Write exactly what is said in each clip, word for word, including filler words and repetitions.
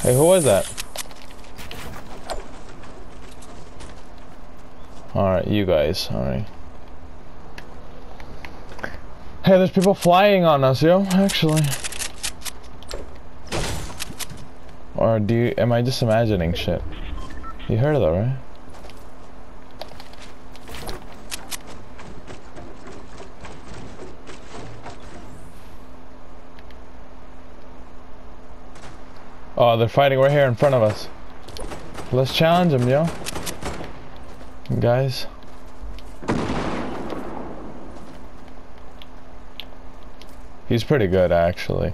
Hey, who was that? Alright, you guys. Alright. Hey, there's people flying on us, yo, actually. Or do you, am I just imagining shit? You heard of that, right? Oh, they're fighting right here in front of us. Let's challenge them, yo. Guys. He's pretty good, actually.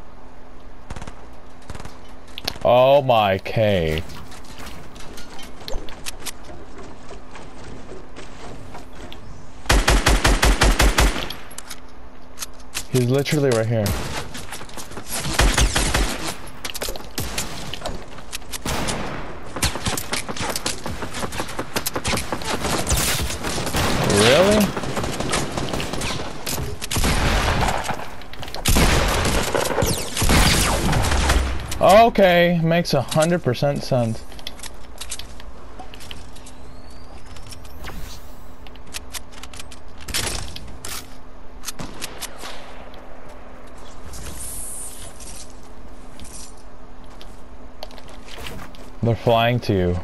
Oh my K. He's literally right here. Really? Okay, makes a hundred percent sense. They're flying to you.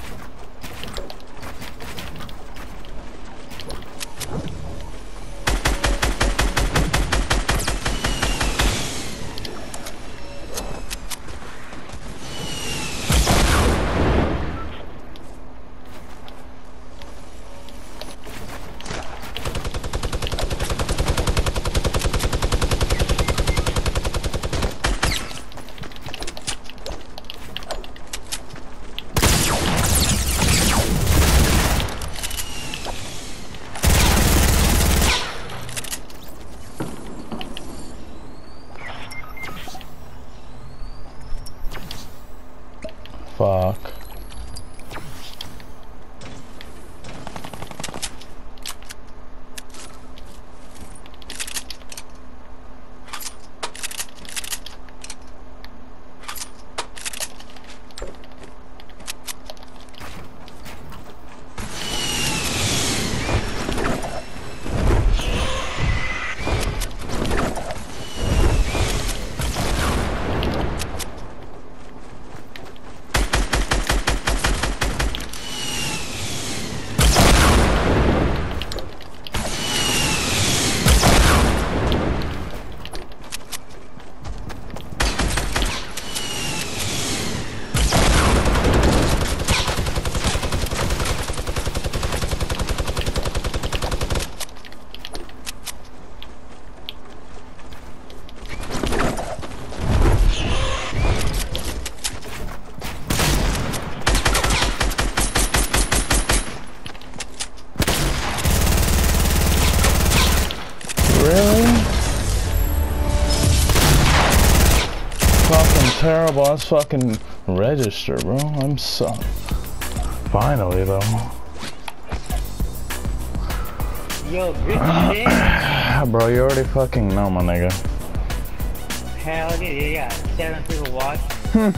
Fuck. Really? Fucking terrible. Let's fucking register, bro. I'm so... Finally, though. Yo, good Bro, you already fucking know, my nigga. Hell yeah, you got seven people watching.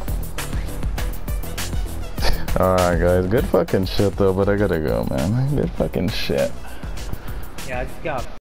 Alright, guys. Good fucking shit, though, but I gotta go, man. Good fucking shit. Yeah, I just got